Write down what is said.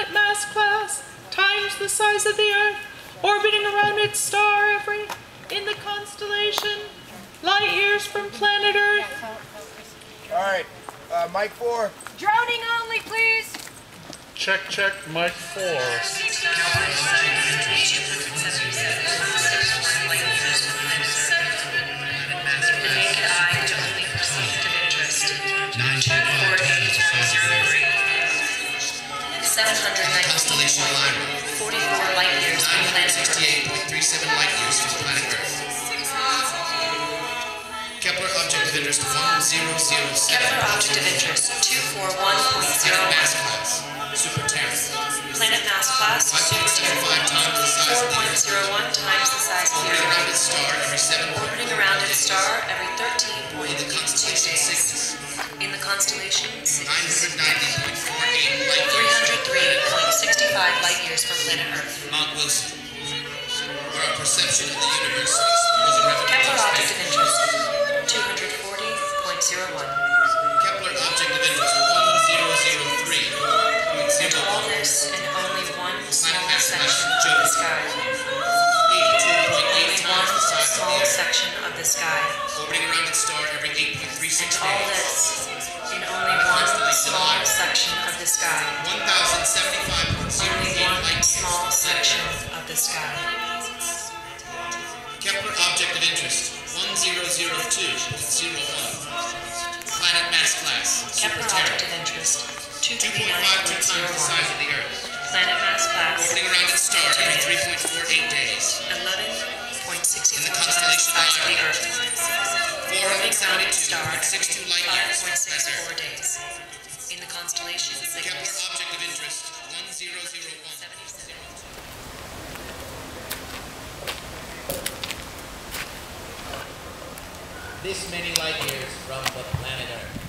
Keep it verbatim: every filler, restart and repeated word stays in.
planet mass class times the size of the Earth, orbiting around its star every, in the constellation, light years from planet Earth. All right, uh, Mike four. Droning only, please. Check, check, Mike four. seven hundred ninety constellation Lyra, forty-four light years from planet Earth. sixty-eight point three seven light years from planet Earth. Kepler object of interest one zero zero seven. Kepler object of interest two forty-one point zero one. Mass class, Super Terran. Planet mass class, Super Terran. four point zero one times the size of the Earth. Orbiting around its star every seven. Orbiting around its star every thirteen point eight two days. In the constellation nine hundred ninety point four eight light years. three hundred three point six five light years from planet Earth. Mount Wilson, where our perception of the universe was a revolution. Kepler object of interest two hundred forty point zero one. Kepler object of interest one zero zero three point zero one. All this in only one small section of the sky. eighty-two point eight times the size of the Earth. Section of the sky. Orbiting around its star every eight point three six days. All this in only one small section of the sky. one thousand seventy-five point zero eight light years. Small section of the sky. Kepler object of interest one zero zero two point zero one. Planet mass class. Kepler object of interest two point five two times the size of the Earth. Planet mass class. Orbiting around its star every three point four eight days. eleven point six four times the size of the Earth. four hundred seventy-two point six two light years. five point six four days. In the constellation Cygnus. Kepler object of interest one zero zero one. This many light years from the planet Earth.